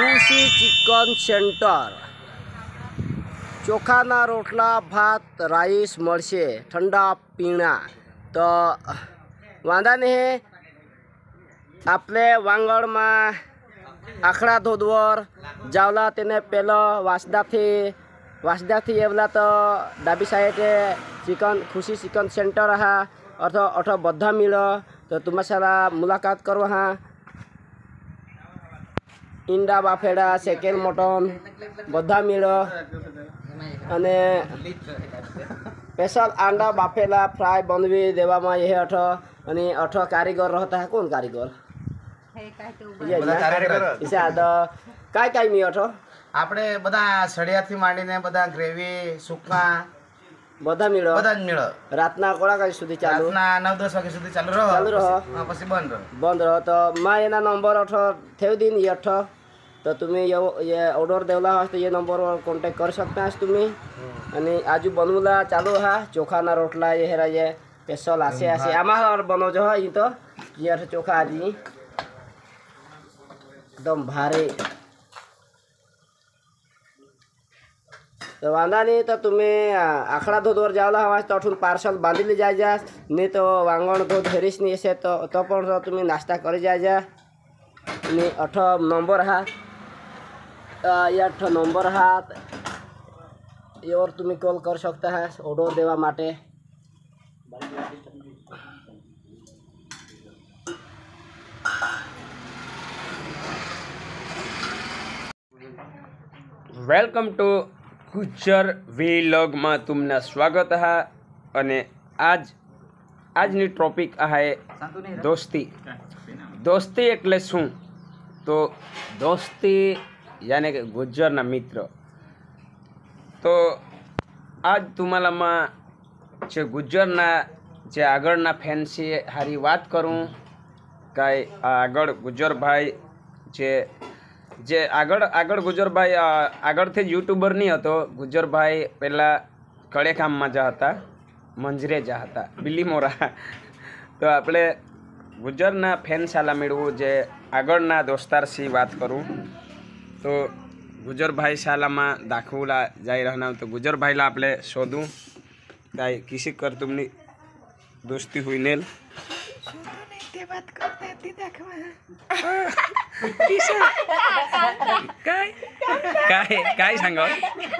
खुशी chicken centre ચોખાના રોટલા ભાત રાઈસ મળશે ઠંડા પીણા તો વાંધા નહીં આપણે વાંગડમાં આખડા ધોધવર જાવલા તેને પેલો વાસદાથી એવલા તો ડાબી સાઈડે चिकन खुशी चिकन सेंटर हा अठ बधा मिल तो तुम्हारा सारा मुलाकात करो हाँ इंडा बाफेड़ा सेकेंड मटन बधा मिल अने स्पेशल अंडा बाफेला फ्राय बनवी देवा में ये अठ कारीगर रहता है कौन कारीगर इसे आद काय मी अठ આપણે બધા સળિયાથી માંડીને બધા ગ્રેવી સુકા બધા જ મેળો રાતના કોળા કઈ સુધી ચાલુ રાતના 9-10 વાગ્યા સુધી ચાલુ રહો હા પછી બંધ રહો તો માં એના નંબર અઠ ठेव दिन ये अठ तो तुम्ही ये ऑर्डर देवला तो ये नंबरवर कॉन्टॅक्ट करू शकता तुम्ही आणि आजू बनवला चालू हा चोखाना रोटला ये हेरा ये स्पेशल आसे आम्हाला बनवજો हा इथं ये अठ चोखा आजी एकदम भारी तो वांधा नहीं तो तुम्हें आखड़ा धोधवर जावला हवा तो अठून पार्सल बांधिली जायजा नहीं तो वांगण धोध हेरीस नहीं असे तो पण तुम्ही नाश्ता करी जायजा नहीं 8 नंबर हात ये 8 नंबर हात और तुम्ही कॉल कर सकता है ऑर्डर देवा माटे वेलकम टू गुज्जर व्लॉग में तुमने स्वागत है अने आजनी टॉपिक है दोस्ती दोस्ती एटले शू तो दोस्ती यानी कि गुज्जरना मित्र तो आज तुम्हारा में जे गुज्जरना जे आगळना फैंसी हारी बात करूँ काई आगळ गुज्जर भाई जे आगळ गुज्जर भाई आगळथी यूट्यूबर नहीं हतो गुज्जर भाई पहला कड़े काम में जाता मंजरे जाता बिलीमोरा तो आपणे गुज्जरना फैन साला मेळवू जे आगळना दोस्तारशी बात करूँ तो गुज्जर भाई साला में दाखवला जाई रहना तो गुज्जर भाईला आपले शोधूँ काय किसी कर तुमनी दोस्ती हुई नेल बात करते ती दाखवा काय सांगस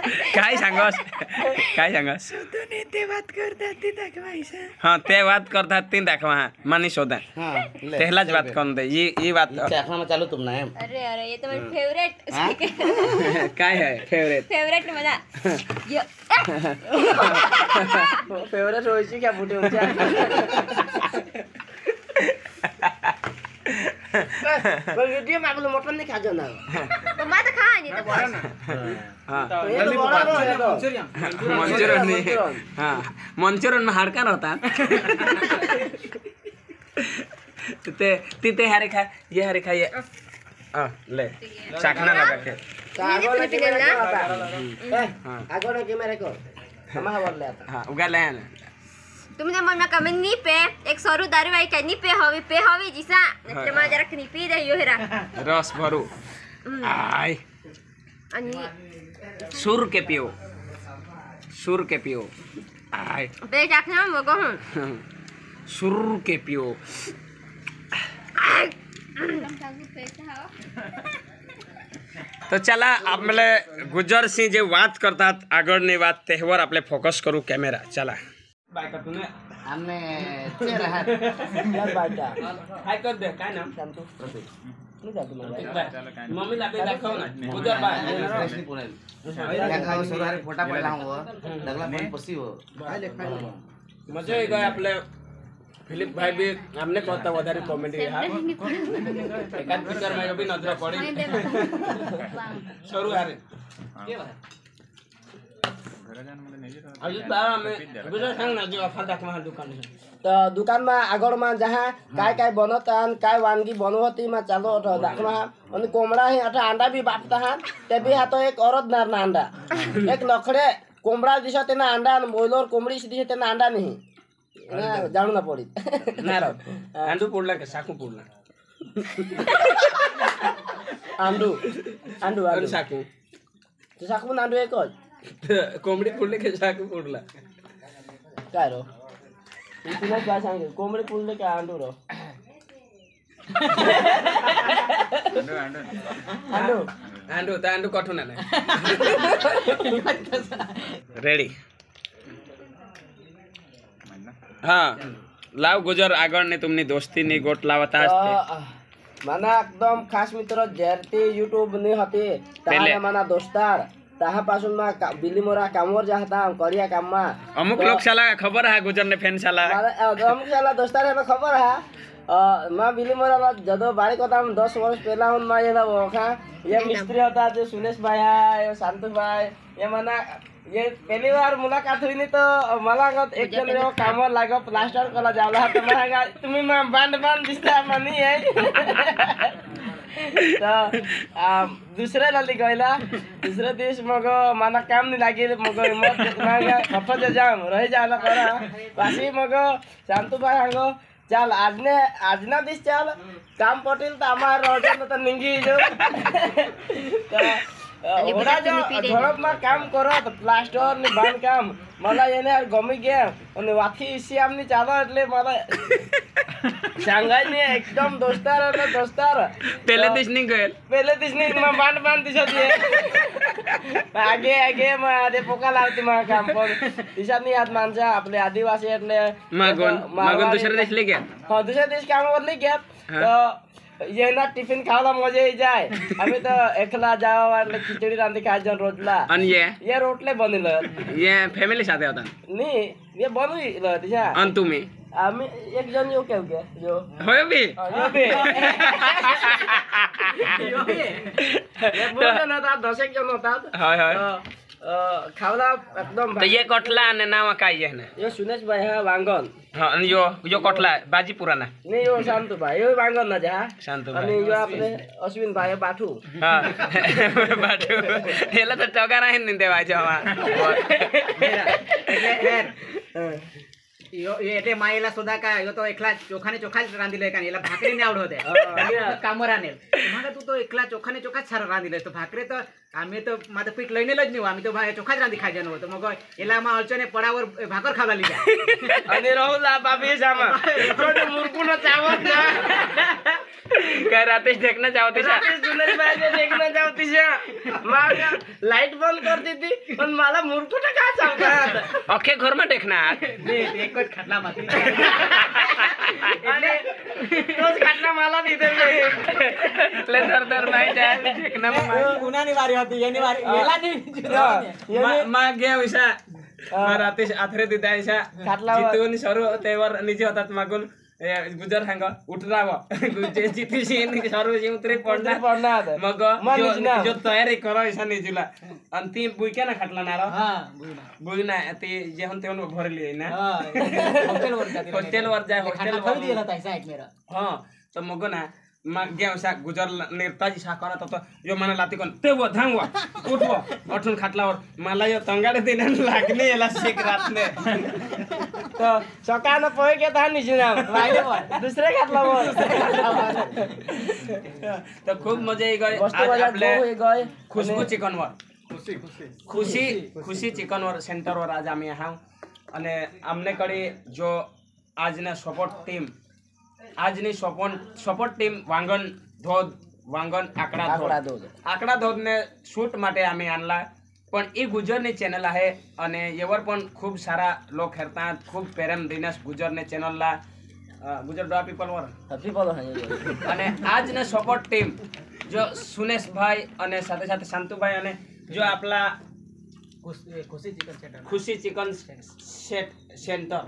ते बात करतात ती दाखवायचं हां ते बात करतात ती दाखवा मानी शोधा हां पहला बात कौन दे ये बात देखना में चालू तुम ना है अरे ये तो मेरी फेवरेट काय है फेवरेट मजा फेवरेट होईची क्या फुटे होच्या पर वीडियो में आपलो मटन नहीं खाजो ना तो मैं तो खा नहीं तो बोला ना हां जल्दी मंचूरियन नहीं हां मंचूरियन में हाड़का रहता ते हारे खा ये ले चाकना लगा के आगोला कैमरा को हमारा बोल आता हां उगा ले ना तुमने मन में कमेंट नहीं पे एक सरू दारू आई का नहीं पे हवे जिसा એટલે માં જરા ની પી દે यो हेरा रस भरू आय अनि सुर के पियो आय पे जाखना मगो हूं सुर के पियो तो चला आपले गुज्जर सिंह जे बात करतात आगळनी बात तेवर आपले फोकस करू कॅमेरा चला बायका तूने हमने चेहरा है यार बाटा हाय कर दे काय नाम शांतू नहीं जाती मम्मी ला पे दाखव ना गुज्जर बाय देखाओ सोरारी फोटा पडला हो डगला पण पसी हो मजा येगा आपले फिलिप भाई भी हमने कहता वधारी कॉमेडी हा एकाद पिक्चर में भी नजर पड़ी शुरू हारे के बा तो दुकान में आगड़ में जहाँ काय बनता काय वानगी बनवती में चालो दाखना और कोमड़ा ही अठा अंडा भी बापता है ते भी हा तो एक औरत नार ना अंडा एक नखड़े कोमड़ा दिशा तेना अंडा बोइलर कोमड़ी दिशा तेना अंडा नहीं जाणू ना पड़ी ना रो आंडू पोडला के साकू पोडला आंडू अंडू आणि अंडू शाकू तो साकून अंडू एकच कोंबडी फोडले की शाकू फोडला काय रो तुला काय सांगे कोंबडी पुरले काय अंडू रो अंडू अंडू तर अंडू कठून आलं रेडी હા લાવ ગુજર આગળની તુમની દોસ્તીની ગોટ લાવતા હશે મને એકદમ ખાસ મિત્રો જ્યારથી યુટ્યુબ ની હતી પેલે. તારે મારા દોસ્તાર તાહા પાછું માં બિલીમોરા કામवर जा હતા કરિયા કામમાં અમુક લોક શાલા ખબર હે ગુજરને ફેન શાલા મારા અમુક સાલા દોસ્તાર એને ખબર હા માં બિલીમોરા જદો બારી કોતા 10 વર્ષ પહેલા હું માં એના ઓખા ये मिस्त्री होता जो सुनेश भाई है शांतु भाई ये मना ये पहली बार मुलाकात हुई नहीं तो मला एक जन रे कामवर लागो प्लास्टर कला जावला तर मला तुम्ही बांध बांध दिसता मनी है तो दुसऱ्या लाली गयला दुसऱ्या दिवस मग मला काम नाही लागेल मग मग खपत जाम रही जाला करा पाशी मग शांतु भाई हांगो चाल आजना दिस चाल काम पटेल तर आम्हा रोजन तर निंगी जो ओढा जो झडपમાં કામ કરો તો પ્લાસ્ટર ને બાંધકામ मला એને ગમી ગયા અને વાથી ઈસી આમની ચાલો એટલે मला सांगाय ने एकदम दोस्तार અને दोस्तार પહેલે દિવસ નહીં ગયેલ પહેલે દિવસ ની માં બાંધ દિશા દીએ आगे आगे માં આદે પોકા લાવતી માં કામ પર દિશા ની યાદ માનજા આપણે આદિવાસી એટલે માગોન दुसऱ्या दिवस लई ગયા હા दुसऱ्या दिवस कामावर लई ગયા તો ये ना टिफिन खावाला मजा ही जाए आम्ही तर एकला जावा એટલે खिचडी रांधी खायचं रोजला અને ये रोटले बनवलं ये फॅमिली સાથે હતા नाही ये बनविलं तिच्या અને तुम्ही आम्ही एक जण येऊ केव के जो होय बी यो बे ये बोलतो ना आता 10 एक जण होतात होय होय खावला एकदम તો ये કોટલા અને નામ काय आहे ना यो सुनेश भाई हा वांगण હા અને यो કોટલા બાજી પુરાના नाही यो शांतू भाई यो वांगण ना जा શાંતુ आणि यो आपले अश्विन भाई बाठू હા બાટુ એલા તો ટગા નહીં ને દેવાજો એટલે માયેલા સોદા का यो तो एकला चोखाने चोखा रांधिले का याला भाकरी नाही आवडत आहे कामवर आणेल मग तू तो एकला चोखाने चोखाच सारा रांधिले तो भाकरी तो आम्ही तो माझं पीठ लईनेलच नाही आम्ही तो चोखाच रांधी खायचं नव्हतं मग याला मग अडचणे पडावर भाकर खावला लिहा आणि राहुला बाबी सामा छोटे मुरकुना चावत ना काय रातेश देखना चाहते रात्री सुनेश भाई देखना चाहती है मग लाईट बंद करती थी पण मला मुरकुना का चावतात अख्खे घर में देखना एकच खाटला माती आणि तोच खाटला मला तिथे એટલે દર नाही જાય देखना उन्हानी वारी होती यानी वारी याला नाही मा गे विषा रातेश आथरे दिदायशा खाटलावर. जितून सर्व तेवर निजे होतात मागून गुजर सांग उठराव जितीशी सर्व जे उतरे पडणार मग जो तयारी करायचा निजूला आणि ती बुईक्या ना खाटला ना बुई ना ते जेवण तेवण भरली आहे ना हॉस्टेलवर जाय हॉस्टेलवर हा तर मग ना मग गेवसा गुजर नेताजी साकारत होता यो मला लाती कोण ते वो धांगवा उठवा उठून खाटलावर मला यो तंगाडे देण्या लागणे याला शेक रातने तर सकाळनं पोहे घेत हा निशिना दुसरे खाटलावर तर खूप मजा येई गय आज आपले खुशबू चिकनवर खुशी चिकनवर सेंटरवर आज आम्ही आहात आणि आमनेकडे जो आजने सपोर्ट टीम આજની સપોર્ટ ટીમ વાંગણ આકડા ધોધને શૂટ માટે અમે आणला पण ही गुजरने चॅनल आहे आणि यावर पण खूप सारा लोक हेरतात खूप प्रेम दिनस गुजरने चॅनलला गुजर डॉ पीपलवर અને આજને સપોર્ટ ટીમ જો સુનેશ ભાઈ અને સાથે સાથે શાંતુભાઈ અને જો આપલા खुशी चिकन सेंटर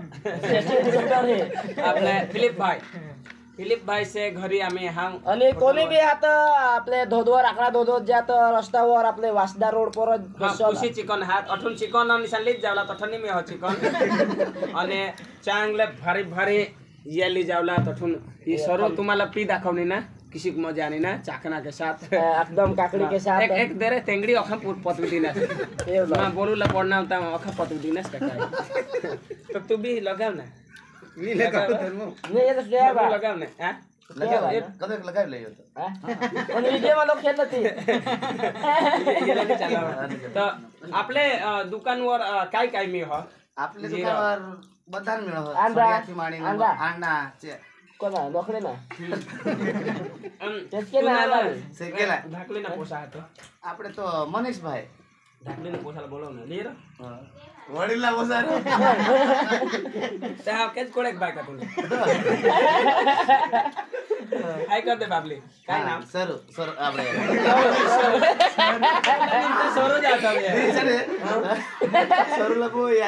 आपले फिलिप भाई से घरी आम्ही हा आणि कोणी बी आता आपले धोदवर आकडा धोदवर जात रस्त्यावर आपले वासदा रोड पर खुशी चिकन हात अठून चिकन आणि सांगलीच जावला तठनी मी हो चिकन आणि चांगले भारी भारी येली जावला तठून ही सर्व तुम्हाला पी दाखवणी ना किसी को मजा आनी ना चाकना के साथ एकदम काकड़ी के साथ एक देरे तेंगड़ी अखा पतू दीना मैं बोलू ला पढ़ना होता है अखा पतू दीना तो तू भी लगाव ना नहीं ये तो क्या लगाव ना हां कदक लगावी लई होतं हा? पण विजयમાં लोक खेळत નથી. गेला नाही चालला. तर आपले दुकानवर काय काय मिळ आपल्या दुकानावर બધા મેળો આંડા. સોયાથી માંડીને આંડા. આંડા कोणा लोकडे ना तेच केलं आम्हाला. શેકેલા ढाकले ना पोसा હતો આપણે તો મનીષભાઈ ढाकले ना पोसाला बोलव ना लिहिर વડીલના વસાર त्या केच कोळेक बाय का तुला काय करते बाबली काय नाम સર સર આપણે सोरो जाता સરુલા બહુ